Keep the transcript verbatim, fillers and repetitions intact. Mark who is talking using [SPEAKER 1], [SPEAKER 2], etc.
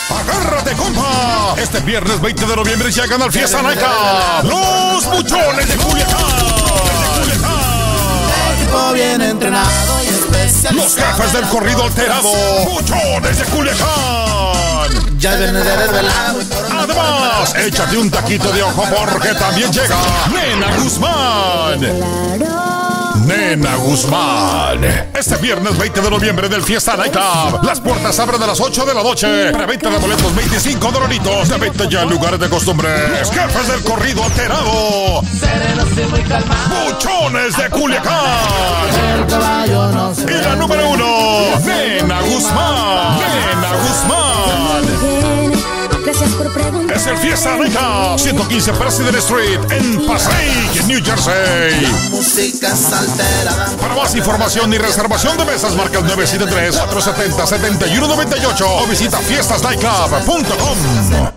[SPEAKER 1] ¡Agárrate, compa! Este viernes veinte de noviembre llegan al Fiesta Nightclub los Buchones de Culiacán.
[SPEAKER 2] Equipo bien entrenado y especializado.
[SPEAKER 1] Los jefes del corrido alterado, Buchones de Culiacán.
[SPEAKER 2] Ya viene de desvelado.
[SPEAKER 1] Además, échate un taquito de ojo porque también llega Nena Guzmán. Nena Guzmán. Este viernes veinte de noviembre del Fiesta Nightclub. Las puertas abren a las ocho de la noche. Preventa de boletos veinticinco dolaritos. De venta ya en lugares de costumbre. Los jefes del corrido alterado, Buchones de Culiacán. Y la número uno, Nena Guzmán. Nena Guzmán.
[SPEAKER 3] Gracias por preguntar.
[SPEAKER 1] Es el Fiesta Nightclub, ciento quince President Street en Passaic, New Jersey.
[SPEAKER 2] Música alterada.
[SPEAKER 1] Para más información y reservación de mesas, marca el nueve siete tres, cuatro siete cero, siete uno nueve ocho o visita fiestas nightclub punto com.